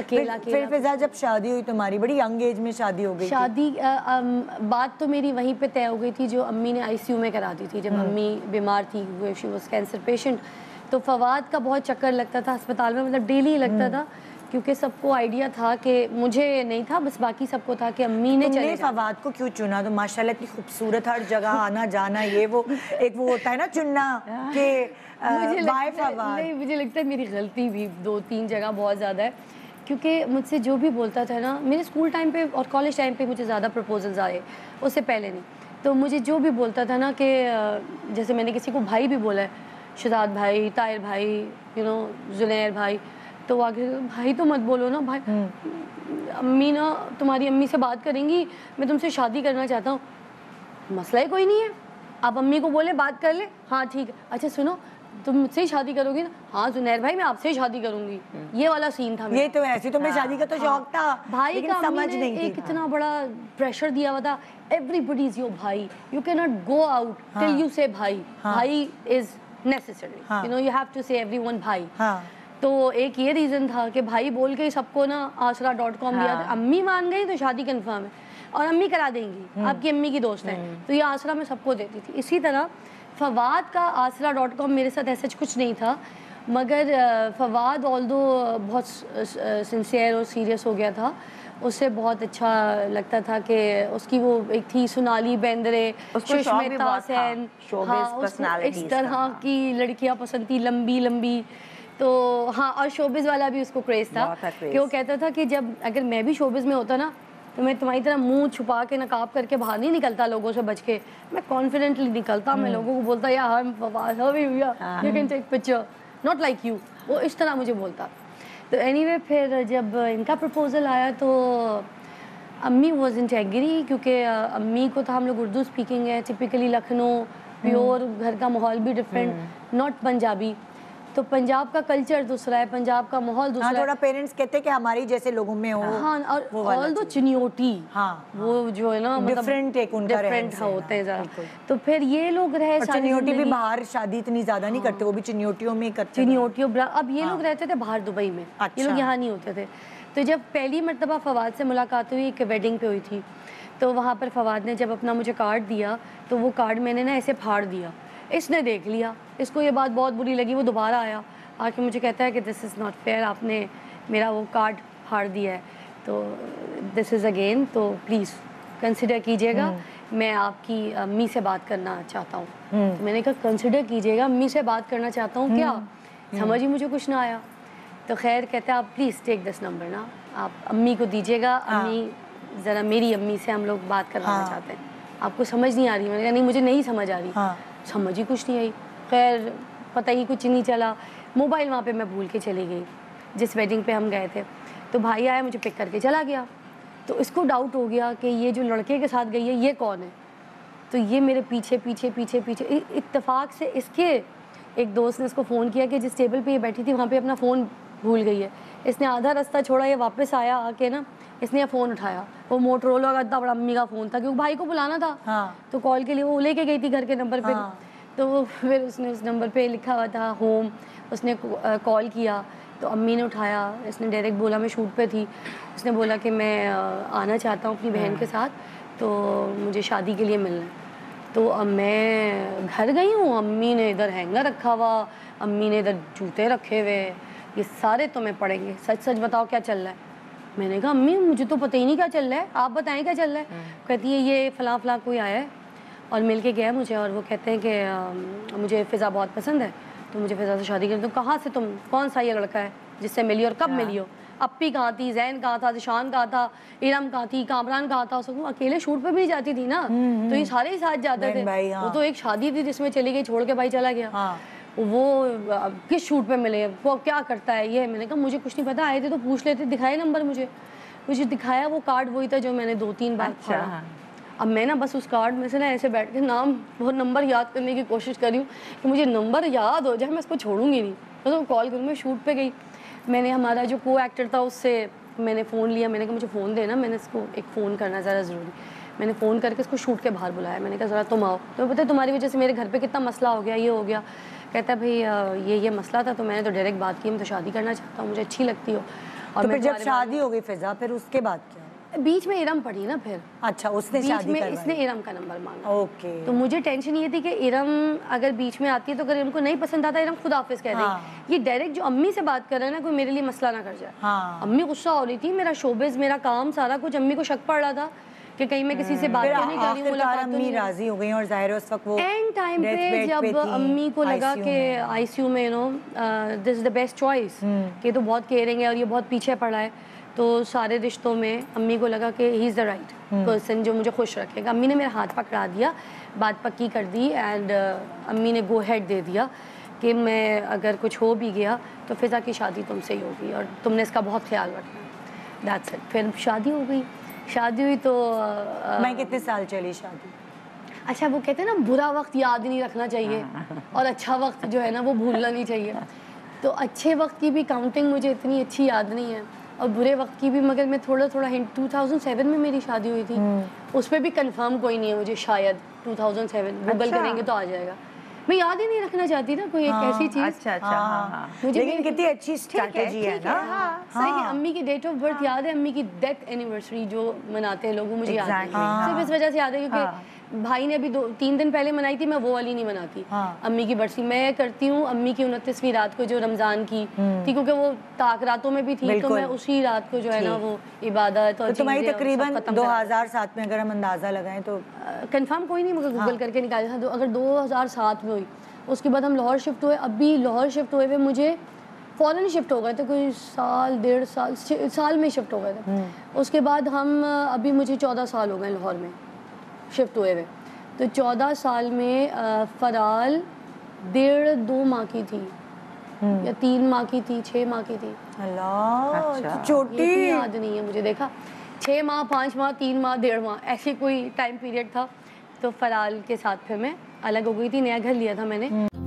अकेला फिर फिजा जब शादी हुई तुम्हारी, बड़ी यंग एज में शादी हो गई शादी बात तो मेरी वहीं पे तय हो गई थी जो अम्मी ने आईसीयू में करा दी थी जब अम्मी बीमार थी, शी वाज कैंसर पेशेंट। तो फवाद का बहुत चक्कर लगता था अस्पताल में, मतलब डेली लगता था, क्योंकि सबको आइडिया था कि मुझे नहीं था, बस बाकी सबको था कि अम्मी ने चले फवाद को क्यों चुना? तो माशाल्लाह इतनी खूबसूरत, हर जगह आना जाना, ये वो एक वो होता है ना चुनना कि मुझे लगता है मेरी गलती भी 2-3 जगह बहुत ज़्यादा है, क्योंकि मुझसे जो भी बोलता था ना, मेरे स्कूल टाइम पे और कॉलेज टाइम पे मुझे ज़्यादा प्रपोजल्स आए, उससे पहले नहीं। तो मुझे जो भी बोलता था ना कि जैसे मैंने किसी को भाई भी बोला है, शहजाद भाई, ताहिर भाई, यू नो जुनैर भाई, तो आगे भाई तो मत बोलो ना भाई, अम्मी ना तुम्हारी अम्मी से बात करेंगी, मैं तुमसे शादी करना चाहता हूँ। मसला ही कोई नहीं है, आप अम्मी को बोले बात कर ले, हाँ ठीक है, अच्छा सुनो तुम मुझसे ही शादी करोगी ना? हाँ जुनैर भाई मैं आपसे ही शादी करूंगी। ये वाला सीन था। ये तो ऐसी तुम्हें शादी का तो शौक था, भाई लेकिन का समझ नहीं एक इतना बड़ा प्रेशर दिया हुआ था, एवरीबडी इज योर भाई, you can not go out till you say भाई, भाई is necessary, you know, you have to say everyone भाई। तो एक ये रीज़न था कि भाई बोल के सबको ना आसरा.com दिया था। अम्मी मान गई तो शादी कंफर्म है और अम्मी करा देंगी, आपकी अम्मी की दोस्त है, तो ये आसरा मैं सबको देती थी। इसी तरह फवाद का आसरा.com मेरे साथ ऐसा कुछ नहीं था, मगर फवाद ऑल्दो बहुत सिंसियर और सीरियस हो गया था, उससे बहुत अच्छा लगता था कि उसकी वो एक थी सोनाली बेंद्रे, सुष्मिता सेन, हाँ इस तरह की लड़कियां पसंद थी, लंबी लंबी। तो हाँ, और शोबिज़ वाला भी उसको क्रेज़ था कि वो कहता था कि जब अगर मैं भी शोबिज़ में होता ना तो मैं तुम्हारी तरह मुंह छुपा के नकाब करके बाहर नहीं निकलता लोगों से बच के, मैं कॉन्फिडेंटली निकलता, मैं लोगों को बोलता यार you can take picture not like you, वो इस तरह मुझे बोलता। तो एनीवे फिर जब इनका प्रपोज़ल आया तो अम्मी वॉज़न्ट एग्री, क्योंकि अम्मी को था हम लोग उर्दू स्पीकिंग है, टिपिकली लखनऊ प्योर, घर का माहौल भी डिफरेंट, नॉट पंजाबी, तो पंजाब का कल्चर दूसरा है, पंजाब का माहौल दूसरा है। थोड़ा पेरेंट्स कहते हैं कि हमारी जैसे लोगों में हो। हाँ, और ऑल दो चिनियोटी, वो जो है ना मतलब डिफरेंट एक उनका डिफरेंट होते हैं ज़रा। तो फिर ये लोग रहे चिनियोटी भी बाहर शादी इतनी ज़्यादा नहीं करते, वो भी चिनियोटियों में करते, चिनियोटियों। अब ये लोग रहते थे बाहर दुबई में, ये लोग यहाँ नहीं होते थे। तो जब पहली मरतबा फवाद से मुलाकात हुई, एक वेडिंग पे हुई थी, तो वहाँ पर फवाद ने जब अपना मुझे कार्ड दिया तो वो कार्ड मैंने ना ऐसे फाड़ दिया, इसने देख लिया, इसको ये बात बहुत बुरी लगी, वो दोबारा आया आके मुझे कहता है कि दिस इज़ नॉट फेयर, आपने मेरा वो कार्ड फाड़ दिया है, तो दिस इज़ अगेन, तो प्लीज़ कंसिडर कीजिएगा, मैं आपकी अम्मी से बात करना चाहता हूँ। तो मैंने कहा कंसिडर कीजिएगा, अम्मी से बात करना चाहता हूँ क्या? समझ ही मुझे कुछ ना आया। तो खैर कहते हैं आप प्लीज़ टेक दिस नंबर ना, आप अम्मी को दीजिएगा, अम्मी ज़रा मेरी अम्मी से हम लोग बात करवाना चाहते हैं, आपको समझ नहीं आ रही? मैंने कहा नहीं मुझे नहीं समझ आ रही। समझ ही कुछ नहीं आई। खैर पता ही कुछ नहीं चला, मोबाइल वहाँ पे मैं भूल के चली गई जिस वेडिंग पे हम गए थे। तो भाई आया, मुझे पिक करके चला गया, तो इसको डाउट हो गया कि ये जो लड़के के साथ गई है ये कौन है। तो ये मेरे पीछे पीछे पीछे पीछे, इत्तेफाक से इसके एक दोस्त ने इसको फ़ोन किया कि जिस टेबल पे ये बैठी थी वहाँ पे अपना फ़ोन भूल गई है। इसने आधा रास्ता छोड़ा, ये वापस आया, आके ना इसने फ़ोन उठाया, वो मोटरोला का इतना बड़ा अम्मी का फ़ोन था क्योंकि भाई को बुलाना था। तो कॉल के लिए वो लेके गई थी घर के नंबर पे। तो फिर उसने उस नंबर पे लिखा हुआ था होम, उसने कॉल किया तो अम्मी ने उठाया, इसने डायरेक्ट बोला मैं शूट पे थी, उसने बोला कि मैं आना चाहता हूँ अपनी बहन के साथ, तो मुझे शादी के लिए मिलना है। तो अब मैं घर गई हूँ, अम्मी ने इधर हैंगर रखा हुआ, अम्मी ने इधर जूते रखे हुए, ये सारे तुम्हें पड़ेंगे, सच सच बताओ क्या चल रहा है। मैंने कहा अम्मी मुझे तो पता ही नहीं क्या चल रहा है, आप बताएं क्या चल रहा है। कहती है ये फ़लाँ फ़लाँ कोई आया है और मिल के गया मुझे, और वो कहते हैं कि मुझे फ़िज़ा बहुत पसंद है, तो मुझे फ़िज़ा से शादी करनी। तो कहाँ से तुम, कौन सा ये लड़का है जिससे मिली और कब मिली हो? अप्पी कहाँ थी, जैन कहाँ था, जिशान कहाँ था, इरम कहाँ थी, कामरान कहाँ था? उसको अकेले शूट पे भी नहीं जाती थी ना, तो ये सारे ही साथ जाते थे। वो तो एक शादी थी जिसमें चली गई, छोड़ के भाई चला गया। वो किस शूट पे मिले, वो क्या करता है ये? मैंने कहा मुझे कुछ नहीं पता, आए थे तो पूछ लेते, दिखाए नंबर मुझे दिखाया, वो कार्ड वही था जो मैंने 2-3 बार फाड़ा। अब मैं ना बस उस कार्ड में से ना ऐसे बैठ के नाम वो नंबर याद करने की कोशिश कर रही हूँ कि मुझे नंबर याद हो जाए, मैं इसको छोड़ूंगी नहीं, बस वो कॉल करूँ। मैं शूट पे गई, मैंने हमारा जो को एक्टर था उससे मैंने फ़ोन लिया, मैंने कहा मुझे फ़ोन देना, मैंने इसको एक फ़ोन करना ज़रा ज़रूरी। मैंने फ़ोन करके इसको शूट के बाहर बुलाया, मैंने कहा ज़रा तुम आओ। तो पता है तुम्हारी वजह से मेरे घर पे कितना मसला हो गया, ये हो गया। कहता है भाई ये मसला था, तो मैंने तो डायरेक्ट बात की, मैं तो शादी करना चाहता हूँ, मुझे अच्छी लगती हो। तो फिर जब शादी हो गई फिजा, फिर उसके बाद क्या? बीच में इरम पड़ी ना फिर। अच्छा, उसने बीच शादी में करवाई। इसने इरम का नंबर मांगा। ओके। तो मुझे टेंशन ये थी कि इरम अगर बीच में आती है तो अगर इरम को नहीं पसंद आता, इरम खुद हाफिज कह देगी। ये डायरेक्ट जो अम्मी से बात कर रहा है ना, कोई मेरे लिए मसला ना कर जाए। अम्मी गुस्सा हो रही थी, मेरा शोबिज, मेरा काम, सारा कुछ अम्मी को शक पड़ रहा था कि कहीं मैं किसी से बात तो नहीं कर रही हूँ, मुलाकात तो नहीं। राजी हो गई और जाहिर उस वक्त वो एंड टाइम पे जब अम्मी को लगा कि आईसीयू में, you know, this is the best choice, कि तो बहुत केयरिंग है और ये बहुत पीछे पड़ा है, तो सारे रिश्तों में अम्मी को लगा कि he is the right person जो मुझे खुश रखेगा। अम्मी ने मेरा हाथ पकड़ा दिया, बात पक्की कर दी एंड अम्मी ने गो हेड दे दिया कि मैं अगर कुछ हो भी गया तो फिज़ा की शादी तुमसे ही होगी और तुमने इसका बहुत ख्याल रखना। That's it. फिर शादी हो गई। शादी हुई तो मैं कितने साल चली शादी? अच्छा, वो कहते हैं ना बुरा वक्त याद नहीं रखना चाहिए और अच्छा वक्त जो है ना वो भूलना नहीं चाहिए। तो अच्छे वक्त की भी काउंटिंग मुझे इतनी अच्छी याद नहीं है और बुरे वक्त की भी, मगर मैं थोड़ा थोड़ा हिंट, 2007 में मेरी शादी हुई थी, उस पर भी कंफर्म कोई नहीं है मुझे, शायद 2007, गूगल करेंगे तो आ जाएगा। मैं याद ही नहीं रखना चाहती ना कोई एक ऐसी चीज। अच्छा अच्छा। हाँ। मुझे लेकिन कितनी अच्छी स्ट्रैटेजी है ना। सही है। अम्मी की डेट ऑफ बर्थ याद है, अम्मी की डेथ एनिवर्सरी जो मनाते हैं लोग, मुझे याद है। सिर्फ इस वजह से याद है क्योंकि भाई ने अभी 2-3 दिन पहले मनाई थी, मैं वो वाली नहीं मनाती। अम्मी की बरसी मैं करती हूँ अम्मी की 29वीं रात को, जो रमजान की थी, क्योंकि वो ताक रातों में भी थी, तो मैं उसी रात को जो है ना वो इबादत और तुम्हारी तकरीबन 2007 में अगर हम अंदाजा लगाएं तो कंफर्म कोई नहीं, मगर गूगल करके निकाला था। अगर 2007 में हुई, उसके बाद हम लाहौर शिफ्ट हुए। अभी लाहौर शिफ्ट हुए मुझे फ़ौरन शिफ्ट हो गए थे, कोई साल 1.5 साल में शिफ्ट हो गए थे। उसके बाद हम अभी मुझे 14 साल हो गए लाहौर में शिफ्ट हुए हुए। तो 14 साल में फराल 1.5-2 माह की थी या 3 माह की थी, 6 माह की थी। अल्लाह, छोटी याद नहीं है मुझे। देखा 6 माह, 5 माह, 3 माह, 1.5 माह, ऐसी कोई टाइम पीरियड था। तो फराल के साथ फिर मैं अलग हो गई थी, नया घर लिया था मैंने।